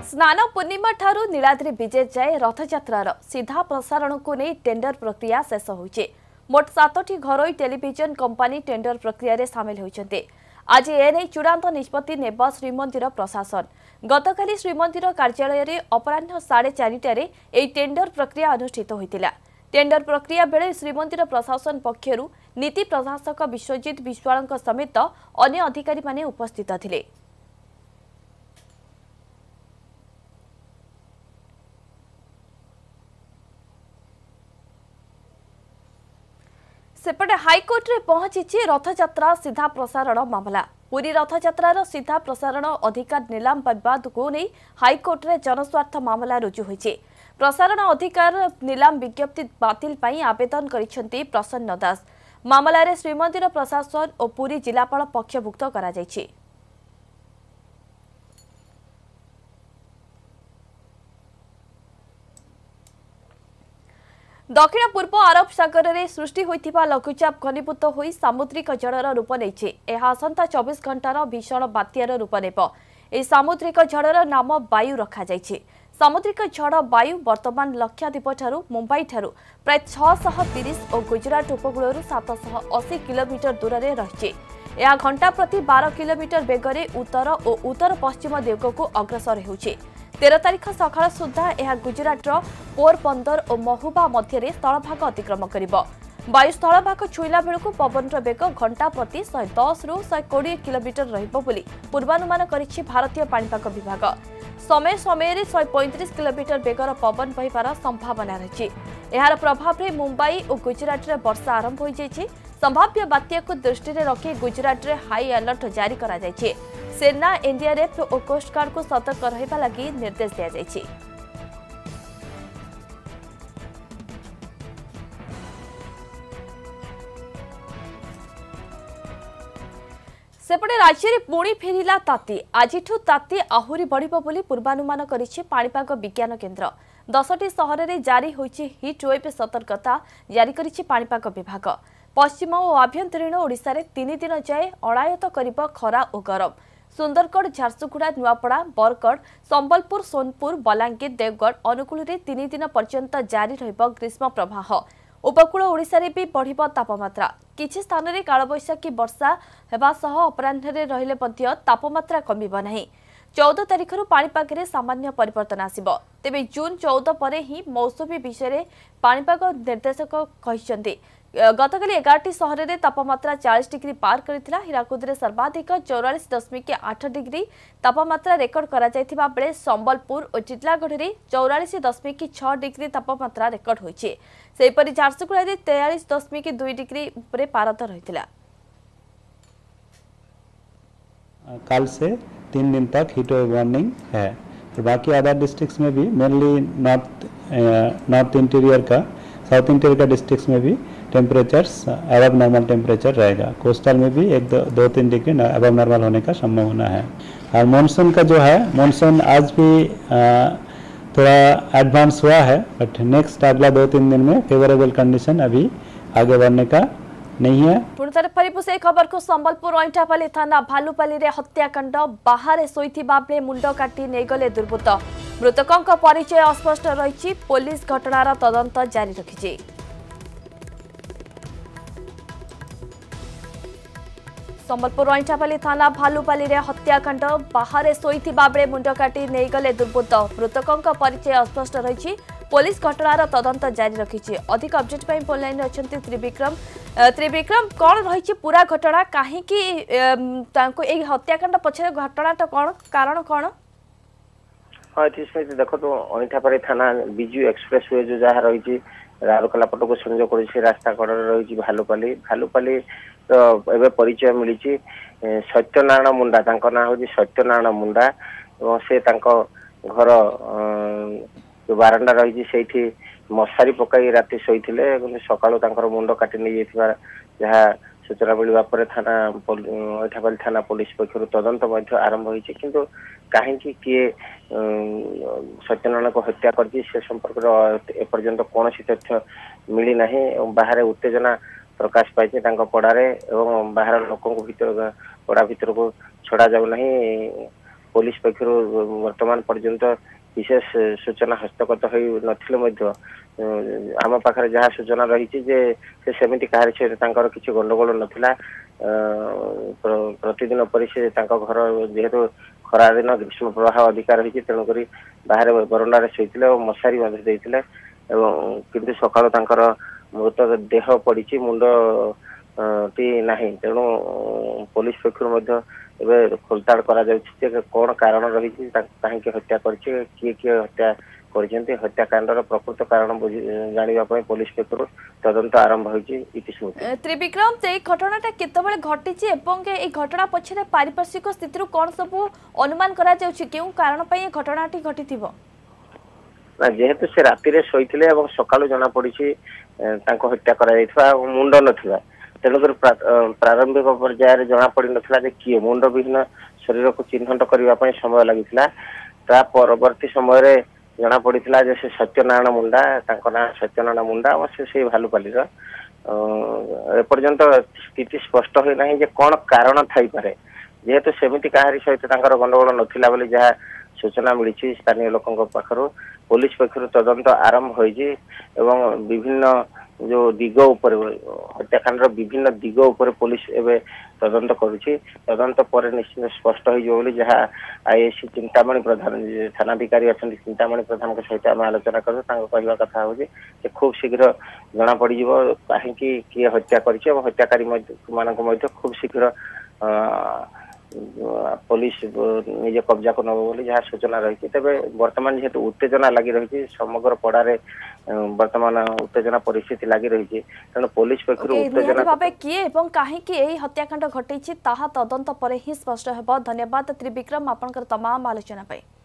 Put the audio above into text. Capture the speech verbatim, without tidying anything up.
स्नान पूर्णिमा ठारू नीलाद्रि विजय जाए रथयात्रार सीधा प्रसारण को नहीं टेंडर प्रक्रिया शेष होइछे। मोट सातटी घरोई टेलीविजन कंपनी टेंडर प्रक्रिया रे शामिल होइछन्ते। आज एने चूड़ांत निष्पत्ति नेब श्रीमंदिर प्रशासन। गतकाली श्रीमंदिर कार्यालय रे अपराह्न साढ़े चारिटारे एई टेंडर प्रक्रिया अनुष्ठित होइतिला। टेंडर प्रक्रिया बेले श्रीमंदिर प्रशासन पक्षरु नीति प्रशासक विश्वजित विश्वालଙ୍କ समेत अन्य अधिकारी माने उपस्थित थिले। सेपटे हाईकोर्ट रे पहुंची रथयात्रा सीधा प्रसारण मामला। पूरी रथयात्रार सीधा प्रसारण अधिकार नीलाम विवाद को नहीं हाईकोर्ट रे जनस्वार्थ मामला रुजु होइछे। प्रसारण अधिकार नीलाम विज्ञप्ति बातिल पई आवेदन करिसेंती प्रसन्न दास। मामला रे श्रीमंदिर प्रशासन और पूरी जिलापाल पक्षभुक्त करा जायछि। दक्षिण पूर्व अरब सागर में सृष्टि होइथिबा लघुचाप घनीभूत होई सामुद्रिक झड़र रूप नेइछे। एहा आसंता चौबीस घंटार भीषण बात्यार रूप नेब। ए सामुद्रिक झड़र नाम वायु रखा जायछि। सामुद्रिक झड़ वायु वर्तमान लक्षाद्वीप ठारू मुंबई ठारू प्राय छह सौ तीस और गुजरात उपकूल सात सौ अस्सी किलोमीटर दूर में रही। यह घंटा प्रति बारह किलोमीटर बेगरे उत्तर और उत्तर पश्चिम दिग को अग्रसर होउछि। तेरह तारीख सकाळ सुधा यह गुजरात पोरबंदर और महुबा मध्य स्थलभाग अतिक्रम करिब। वायु स्थलभाग छुईला बेलू पवन बेग घंटा प्रति शहे दस रु शहे कोड़े किलोमीटर रहिबो बोली पूर्वानुमान करिछि भारतीय पाणीपाग विभाग। समय समय शहे पैंतीस किलोमीटर बेगर पवन बहिबार संभावना रही। यार प्रभाव में मुंबई और गुजरात में वर्षा आरंभ हो जाइए। संभाव्य बात्या को दृष्टि में रखी गुजरात में हाई अलर्ट जारी करा जाइए। सेना एनडीआरएफ और कोस्टगार्ड को सतर्क रहिबा लागि निर्देश दिया जाइए। सेपटे राज्य में पुणी फेरिला ताती। आजिठू ताती आहुरी बढ़िबो बोली पूर्वानुमान करिछि पाणीपाग विज्ञान केन्द्र। दसटी सहर में जारी होइछि हिट वेव सतर्कता जारी करिछि पाणीपाग विभाग। पश्चिम और आभ्यंतरीण ओडिशा रे तीन दिन जाए अणायत करिब खरा और गरम। सुंदरगढ़, झारसुगुड़ा, नुआपड़ा, बरगढ़, संबलपुर, सोनपुर, बलांगीर, देवगढ़ अनुकूल में तीन दिन पर्यंत जारी रहिब ग्रीष्म प्रवाह। उपकूल ओडिशा रे भी बढ़िब तापमात्रा। किछि स्थान रे कालबैशाखी वर्षा हेबा सह अपराह्न रे रहिले मध्य तापमात्रा कमिब नाही। चौदह तारीख रु पाणीपाग रे सामान्य परिवर्तन आसिब। तेबे जून चौदह परे ही मौसुमी विषय पाणीपाग निर्देशक कहिसंती। गतकाली एगारटी सहर में तापमात्रा चालीस डिग्री पार करथिला। हीराकुद रे सर्वाधिक चौरालीस दशमिक आठ डिग्री तापमात्रा रेकर्ड करा जायथिबा बेले संबलपुर और टिटलागढ़ रे चौरालीस दशमिक छह डिग्री तापमात्रा रेकर्ड होइछे। सेहीपरि झारसुगुड़ा रे तेयालीस दशमिक दुई डिग्री उपरे पारद रहिथिला। कल से तीन दिन तक हीट वेव वार्निंग है। और बाकी अदर डिस्ट्रिक्ट्स में भी मेनली नॉर्थ नॉर्थ इंटीरियर का साउथ इंटीरियर का डिस्ट्रिक्ट्स में भी टेम्परेचर्स अबव नॉर्मल टेम्परेचर रहेगा। कोस्टल में भी एक दो, दो तीन डिग्री अबव नॉर्मल होने का संभावना है। और मानसून का जो है मानसून आज भी आ, थोड़ा एडवांस हुआ है, बट नेक्स्ट अगला दो तीन दिन में फेवरेबल कंडीशन अभी आगे बढ़ने का नहीं है। पुणितर फरीपुर से खबर को संबलपुर अइंठापाली थाना भालुपाली रे हत्याकांड। बाहर सोईथिबा बेले मुंड काटी नेगले दुर्बृत्त। मृतकों परिचय अस्पष्ट रही। पुलिस घटनार तदंत जारी रखिछि। संबलपुर अइंठापाली थाना भालुपाली रे हत्याकांड। बाहर सोईथिबा बेले मुंड काटी नेगले दुर्बृत्त। मृतकों परिचय अस्पष्ट रही। पुलिस घटनार तदंत जारी रखिछि। अधिक अपडेट पई फोन लाइन अछंती त्रिविक्रम। त्रिविक्रम कौन रही पूरा घटना कहीं हत्याकांड पछरे घटनाटा कौन कारण कौन? हाँ देखो तो अइंठापाली थाना बिजू एक्सप्रेस वे जो जहाँ रही राउरकेला पट को संजोग कर रास्ता कड़े रही भालुपाली भालुपाली तो एवं परिचय मिली सत्यनारायण मुंडा। ना हूँ सत्यनारायण मुंडा और से घर जो बारंडा रही से मशारी पकई राति शोते सका मुंड काटी नहीं जहाँ सूचना मिलवा पर थाना अइंठापाली थाना पुलिस पक्षर तदंत आरंभ होती किंतु कहीं किए सत्यनारायण को हत्या कर संपर्क एपर्यंत कौन तथ्य मिली ना। बाहर उत्तेजना प्रकाश पाई पड़ारे और बाहर लोक भर पड़ा भर को छड़ा जाऊ ना पुलिस पक्षर वर्तमान पर्यंत विशेष सूचना हस्तगत हो नथिले आम पाखे जहाँ सूचना रही से सेमती कहार सहित किसी गंडगोल नथिला प्रतिदिन पर से घर जेहेतु खरा दिन ग्रीष्म प्रवाह अधिकार रही तेणुक बाहर बरंडार शोते और मशारी देते किंतु सकाल मृत देह पड़ी मुंड टी नहीं तेणु पुलिस पक्षर खोलताड़ कर कौन कारण रही कहीं हत्या कर किए किए हत्या कर हत्याकांडर प्रकृत कारण जानापी पुलिस पक्षर तदंत आरंभ हो त्रिविक्रम तो घटनाटा केतबेले घटी घटना पछरे पारिपार्श्विक स्थिति कौन सब अनुमान करा क्यों कारण पे घटनाटी घटी जेहेतु से राति शोते सका जना पड़ी हत्या कर मुंड ना तेणुक प्रारंभिक पर्यायर जना पड़ नाला किए मुंड विहीन शरीर को चिन्हट करने समय लगी परवर्ती समय जना पड़ा से सत्यनारायण मुंडा ना सत्यनारायण मुंडा अवश्य से भालुपाली एपर्यंत स्थिति स्पष्ट होना कौन कारण थी पारे जेहेतु सेमती कहारी सहित गंडगोल नाला बोली जहाँ सूचना मिली स्थानीय लोकों पाखर पुलिस पक्षर तदंत आरंभ हो विभिन्न जो दिग उपर हत्याकांड विभिन्न दिग उपर पुलिस एवं तदंत करुच्ची तदंत पर निश्चित स्पष्ट हो जहाँ आईएससी चिंतामणि प्रधान थानाधिकारी अच्छा चिंतामणि प्रधान सहित आम आलोचना कर कहवा कथा हो खूब शीघ्र जना पड़ कहीं किए हत्या कर हत्याकारी मानक खूब शीघ्र पुलिस निजे कब्जा को नब जहाँ सूचना रही तेज बर्तमान जेहेतु उत्तेजना लगी रही समग्र पड़ारे बर्तमान उत्तेजना परिस्थिति लगी रही तेणु पुलिस पक्षर उत्तेजना किए कहीं हत्याकांड घटी तदंत पर ही स्पष्ट हो। धन्यवाद त्रिविक्रम आपनकर तमाम आलोचना।